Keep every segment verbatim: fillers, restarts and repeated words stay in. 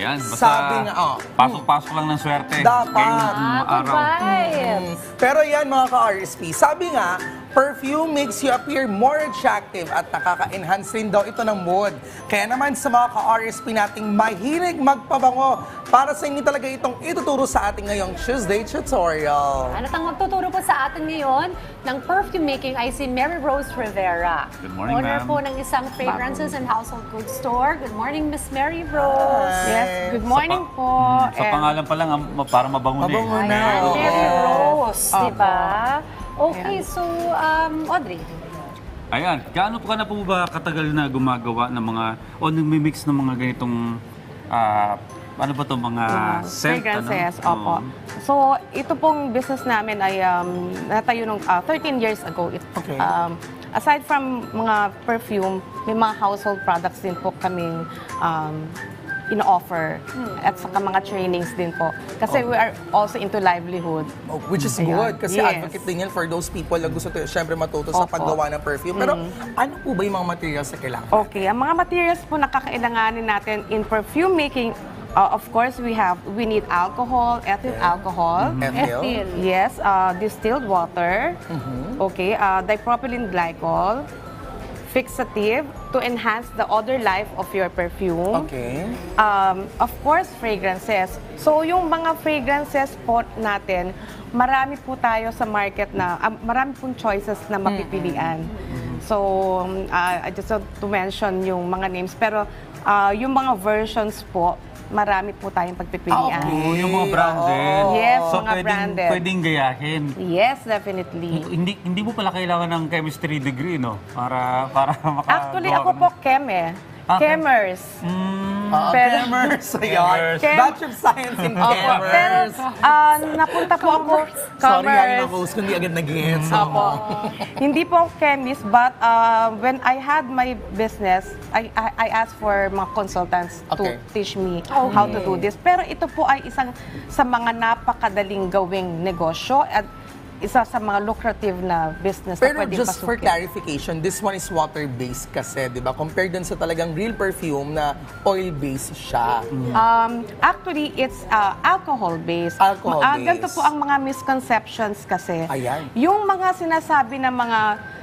Ayan, basta Sabi nga, oh, pasok-pasok lang ng swerte. Dapat. Ngayong, mm, Ah, araw. good vibes. Pero yan mga ka-R S P, sabi nga, perfume makes you appear more attractive at nakaka-enhance rin daw ito ng mood. Kaya naman sa mga ka-R S P nating mahilig magpabango, para sa inyo talaga itong ituturo sa ating ngayong Tuesday tutorial. Ano tang magtuturo po sa atin ngayon ng perfume making ay si Mary Rose Rivera. Good morning, Owner ma'am. po ng isang fragrances and household goods store. Good morning, Miss Mary Rose. Hi. Yes, good morning Sa pa- po. Mm, sa And- pangalan pa lang, am- ma- parang mabango na eh. Mabango na. Ayan, Oo. Mary Rose, Opo. di ba? Okay, so, um, Audrey. Ayan, gaano po ka na po ba katagal na gumagawa ng mga, o nagmi-mix ng mga ganitong, ah, ano ba to mga Uh, scent? fragrances, ano? opo. Oo. So, ito pong business namin ay um, natayo nung uh, thirteen years ago. It, Okay. um, aside from mga perfume, may mga household products din po kaming um, ino-offer. At saka mga trainings din po. Kasi we are also into livelihood. Oh, which is Ayan. good kasi Yes. advocate din yan for those people na gusto to, syempre matuto sa Opo. paggawa ng perfume. Pero ano po ba yung mga materials na kailangan? Okay, ang mga materials po na kakailanganin natin in perfume making, uh, of course, we have, we need alcohol, ethyl alcohol. Ethyl. Ethyl. Yes, uh, distilled water. Okay, uh, dipropylene glycol, fixative to enhance the odor life of your perfume. Okay. Um, of course, fragrances. So, yung mga fragrances po natin, marami po tayo sa market na, ah, marami pong choices na mapipilian. So, um, uh, I just want to mention yung mga names. Pero, ah, yung mga versions po, marami po tayong pagpipilian. Ah, okay. Oo, yung mga branded. Yes, so, mga pwedeng, branded. pwedeng gayahin. Yes, definitely. Hindi hindi mo pala kailangan ng chemistry degree, no? Para para makagawa Actually, ka ako ng- po, chem eh. Ah, chem. Chemers. Mm, Uh, Pero- Chemers, ayan. Chemers. Chem- Bachelor of Science in Opo, pero Chemers. ah, napunta po ako, Sorry, yan commerce. na host, kundi agad nag-gets. Opo. Hindi po ako chemist, but uh, when I had my business, I, I, I asked for mga consultants Okay. to teach me how to do this. Pero ito po ay isang sa mga napakadaling gawing negosyo at isa sa mga lucrative na business Pero na pwedeng just for pasukin. clarification, this one is water-based kasi, di ba? Compared dun sa talagang real perfume na oil-based siya. Um, actually, it's uh, alcohol-based. Alcohol-based. Ah, ganito po ang mga misconceptions kasi. Ayan. Yung mga sinasabi ng mga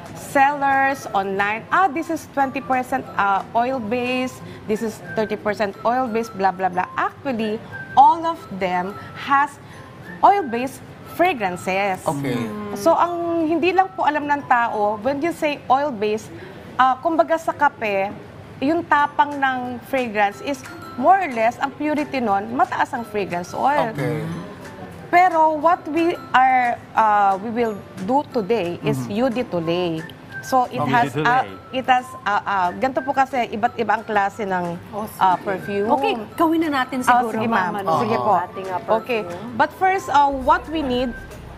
sellers online, ah, this is twenty percent uh, oil-based, this is thirty percent oil-based, blah, blah, blah. Actually, all of them has oil-based fragrances. Okay. So, ang hindi lang po alam ng tao, when you say oil-based, ah, kumbaga sa kape, yung tapang ng fragrance is more or less, ang purity nun, mataas ang fragrance oil. Okay. Pero what we are, uh, we will do today is Mm-hmm. U D Tulay. So it Oh, has, U D uh, Tulay. it has, uh, uh, ganito po kasi iba't iba ang klase ng uh, perfume. Okay, gawin na natin Ah, siguro, sige, ma'am. ma'am. ano, Sige ang po. ating, uh, perfume. Okay. But first, uh, what we need,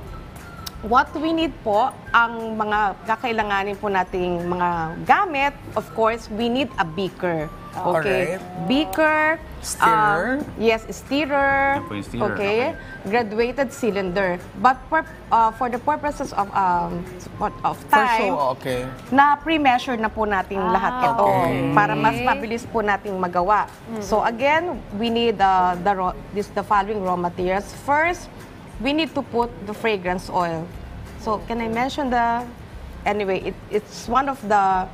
what we need po, ang mga kakailanganin po nating mga gamit, of course, we need a beaker. Okay? Alright. Beaker. Stirrer. uh, yes, stirrer. Yan po yung stirrer, Okay. Graduated cylinder. But for, uh, for the purposes of um, of For time, sure, okay. na pre-measure na po nating Ah, lahat ito okay. para mas mabilis po nating magawa. So again, we need uh, the raw, this the following raw materials. First, we need to put the fragrance oil. So can I mention the anyway, it, it's one of the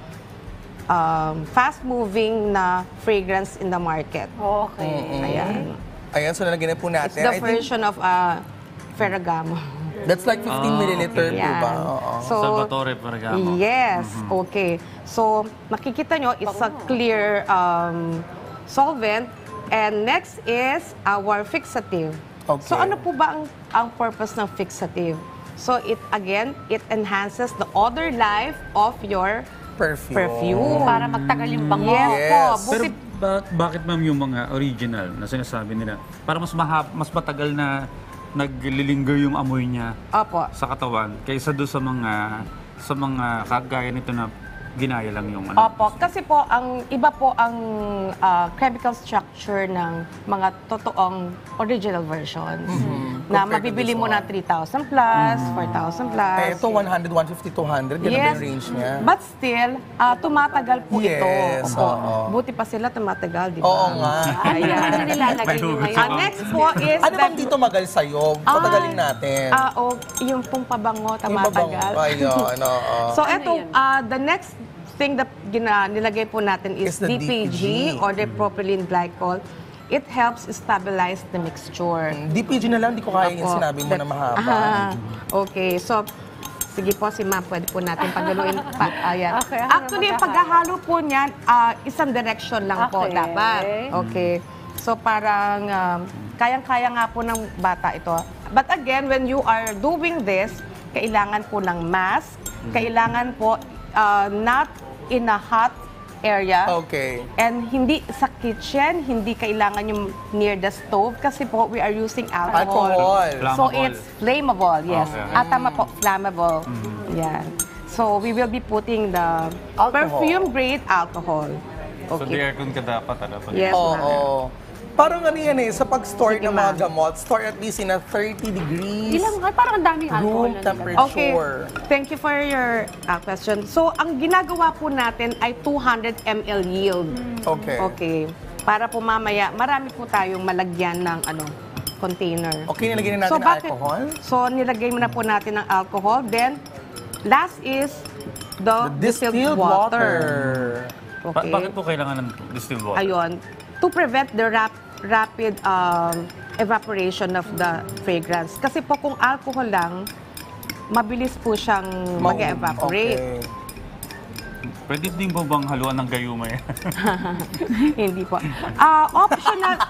um, fast-moving na fragrance in the market. Okay. Ayan. Ayan, so nalagyan na po natin. It's the I think version of uh, Ferragamo. that's like fifteen milliliter po Yan. ba? Oo. So, Salvatore Ferragamo. yes, okay. So, makikita nyo, it's a clear um, solvent. And next is our fixative. Okay. So, ano po ba ang, ang purpose ng fixative? So, it again, it enhances the odor life of your Perfume. perfume. Para magtagal yung bango. Yes, Yes. po. Pero Buti, ba- bakit ma'am yung mga original na sinasabi nila? Para mas mahab, mas matagal na naglilinger yung amoy niya opo. sa katawan kaysa do sa mga sa mga kagaya nito na ginaya lang yung ano. Opo, kasi po, ang iba po ang ah, chemical structure ng mga totoong original versions. Na Compared to mabibili this mo na one. three thousand plus, four thousand plus. Eh, ito one hundred, one fifty, two hundred. Ganun ba Yes, yung range niya? but still, ah, tumatagal po Yes, ito. Opo. oo. Buti pa sila tumatagal, di ba? Oo nga. Ayan. Ano nilalagay May nyo hugot ngayon? Ang next po is... Ano the- bang dito magal sa'yo? Patagalin natin. Ah, o yung pong pabango, Yung babang- tumatagal. Ayun, oo. So, Ano ito, yan? ah, the next thing that gina, nilagay po natin is, Is the D P G, D P G. or the propylene glycol. It helps stabilize the mixture. D P G na lang, di ko kaya yung Opo. sinabi mo na mahaba. Ah, okay, so, sige po si ma'am, pwede po natin pagaluin. Pa, ayan. Okay, ano Actually, na yung paghahalo po niyan, ah, isang direction lang po Okay. dapat. Okay. So, parang um, kayang-kaya nga po ng bata ito. But again, when you are doing this, kailangan po ng mask, kailangan po ah, not in a hot area. Okay. And hindi sa kitchen, hindi kailangan yung near the stove kasi po we are using alcohol. Alcohol. So Flammable. it's flammable, yes. Okay. At tama po, flammable. Yan. So we will be putting the Alcohol. perfume grade alcohol. So, the Okay. aircon ka dapat. Ano, pag- Yes, Oo. ma'am. Parang ano yan eh, sa pag-store Sige, ng mga ma'am. gamot, store at least in a thirty degrees Ilang, ay, parang ang daming alcohol room na nilagay. temperature. Okay. Thank you for your uh, question. So ang ginagawa po natin ay two hundred milliliters yield. Okay. Okay. Para po mamaya, marami po tayong malagyan ng ano, container. Okay, nilagyan na natin ng bakit- alcohol. So, nilagay mo na po natin ng alcohol. Then, last is the, The distilled water. Ba- Okay. bakit po kailangan ng distilled water? Ayun. To prevent the rap- rapid um, evaporation of the fragrance. Kasi po kung alcohol lang, mabilis po siyang mag-evaporate. Okay. Pwede din po bang haluan ng gayuma yan? Hindi po. Ah, optional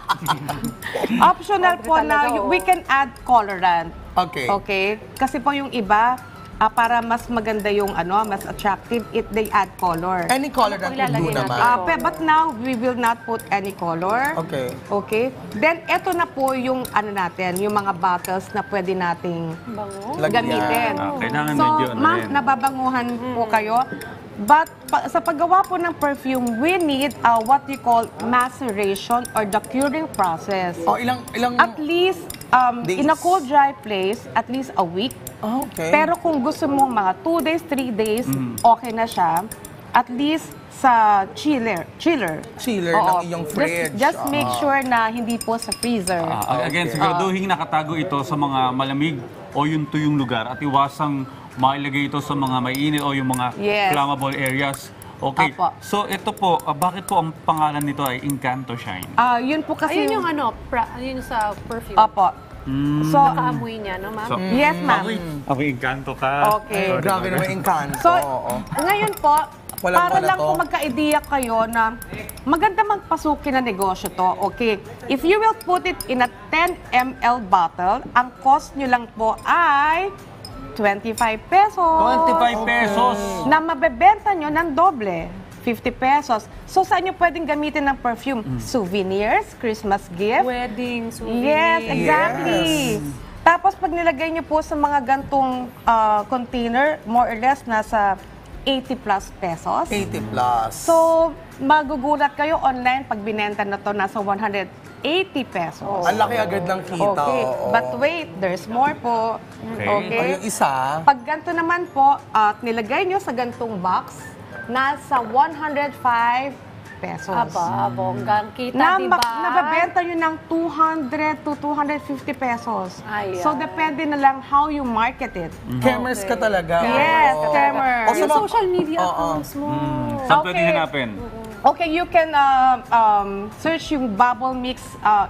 optional Pwede po talaga, na y- oh. we can add colorant. Okay. Okay? Kasi po yung iba, ah, para mas maganda yung ano, mas attractive, it they add color. Any color Ano that pong would do ilalagay natin? naman. Ah, pe- but now, we will not put any color. Okay. Okay? Then, eto na po yung ano natin, yung mga bottles na pwede nating Bango. Lagyan. gamitin. Ah, kailangan So, medyo ano ma'am, rin. nababanguhan po kayo. But pa- sa paggawa po ng perfume, we need uh, what you call maceration or the curing process. Oh, ilang, ilang... At least, um, Days. in a cold, dry place, at least a week. Ah, okay. Pero kung gusto mo mga two days, three days, okay na siya. At least sa chiller. Chiller. Chiller Oo. ng iyong Just- fridge. Just, make Ah. sure na hindi po sa freezer. Ah, again, Okay. siguraduhin nakatago ito sa mga malamig o yung tuyong lugar at iwasang mailagay ito sa mga mainit o yung mga Yes. flammable areas. Okay. Apo. So ito po, ah, bakit po ang pangalan nito ay Encanto Shine? Ah, yun po kasi... Ayun yung ano, pra, ayun sa perfume. Opo. Mm. So, Nakaamoy niya, no, ma'am? So, yes, ma'am. Ako, ako Encanto ka. Okay. Ay, grabe naman yung kanto. So, Oo. ngayon po, Walang para wala lang to. po magka-ideya kayo na maganda magpasukin na negosyo to. Okay, if you will put it in a ten milliliter bottle, ang cost nyo lang po ay twenty-five pesos. twenty-five pesos. Na mabebenta nyo ng doble. fifty pesos. So, saan nyo pwedeng gamitin ng perfume? Souvenirs, Christmas gift. Wedding, souvenir. Yes, exactly. Tapos pag nilagay niyo po sa mga gantong ah, container, more or less nasa eighty plus pesos. eighty plus. So, magugulat kayo online pag binenta na to nasa one hundred eighty pesos. ang laki agad ng kita. Okay. oo. But wait, there's more po. Okay. Okay. O, yung isa, Pag ganito naman po, at nilagay nyo sa gantong box, nasa one hundred five pesos. Aba, bonggang kita, Na, diba? mak- nababenta yun ng two hundred to two hundred fifty pesos. Ayan. So, depende na lang how you market it. cameras ka talaga. Yes, Oo. camera. O, sa Yung mga- social media Oo. accounts mo. Saan pwede Okay. hanapin? Okay, you can uh, um, search yung Bubble Mix uh,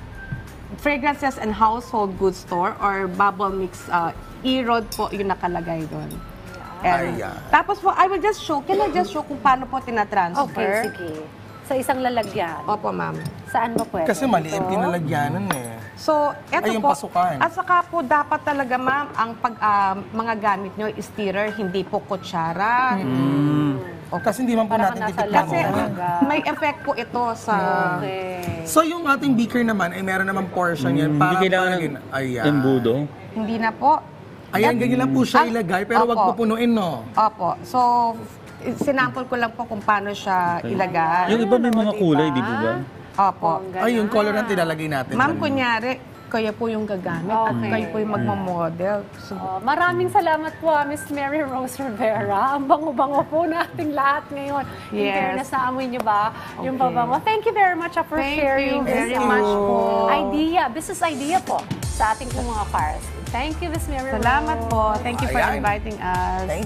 Fragrances and Household Goods Store or Bubble Mix uh, E-Rod po yung nakalagay doon. And, Ayan. tapos po, I will just show, can I just show kung paano po Okay, tinatransfer? sige. Sa isang lalagyan. Opo, ma'am. Saan ba pwede? Kasi maliit Ito? pinalagyanan eh. So, eto Ay, yung po. pasukan. At saka po, dapat talaga, ma'am, ang pag, ah, mga gamit nyo, stirrer, hindi po kutsara. Kasi hindi man po Parang natin nasa titikman. Kasi Talaga. may effect po ito sa... Okay. So yung ating beaker naman ay meron naman portion yan. Para Hindi kailangan palagyan- ng Ayan. embudo. Hindi na po. Ayan, ganyan lang po siya Ah, ilagay pero wag opo. pupunuin, no? Opo. So, sinample ko lang po kung paano siya ilagay. Yung iba may mga Diba? kulay, di ba ba? Opo. Ang Ay, yung ganda. color na tinalagay natin. Ma'am, kunyari, kayo po yung gagamit at Okay. kayo po yung magmamodel. So, Oh, maraming salamat po, ah, Miss Mary Rose Rivera. Ang bango-bango po nating lahat ngayon. In Yes. fairness, naamoy niyo ba yung Okay. babango? Thank you very much ah, for Thank sharing you this very ah, much po. idea, business idea po sa ating po mga cars. Thank you, Miss Mary Rose. salamat po. Thank you for Ayan. inviting us. Thank